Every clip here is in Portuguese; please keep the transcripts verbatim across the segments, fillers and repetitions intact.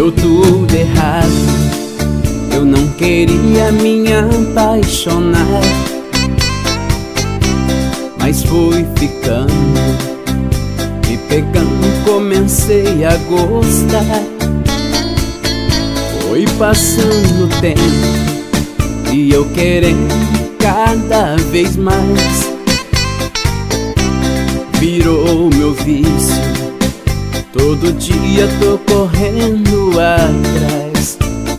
deu tudo errado. Eu não queria me apaixonar, mas fui ficando, me pegando, comecei a gostar. Foi passando o tempo e eu querendo cada vez mais. Virou meu vício, todo dia tô correndo atrás.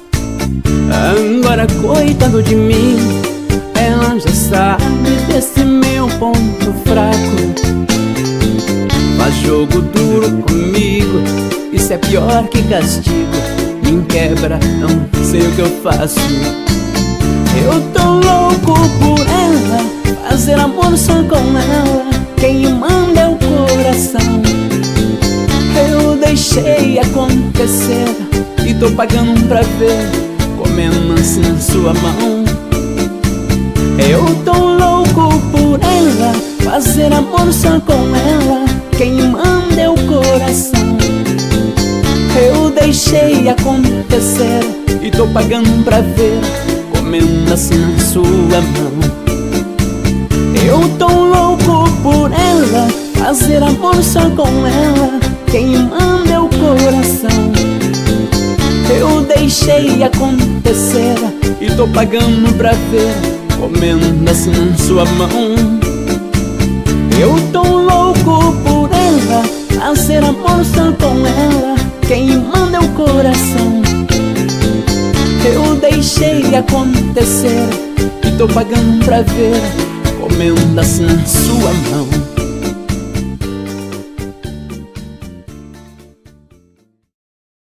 Agora coitado de mim, ela já sabe desse meu ponto fraco. Faz jogo duro comigo, isso é pior que castigo. Me quebra, não sei o que eu faço. Eu tô louco por ela, fazer amor só com ela. Quem manda é o coração. Eu deixei acontecer e tô pagando pra ver, comendo assim na sua mão. Eu tô louco por ela, fazer amor só com ela. Quem manda é o coração. Eu deixei acontecer e tô pagando pra ver, comendo assim na sua mão. Eu tô louco por ela, fazer amor só com ela. Quem manda é o coração. Eu deixei acontecer e tô pagando pra ver, comendo assim na sua mão. Eu tô louco por ela, fazer amor só com ela. Quem manda é o coração. Eu deixei acontecer e tô pagando pra ver, comendo assim na sua mão.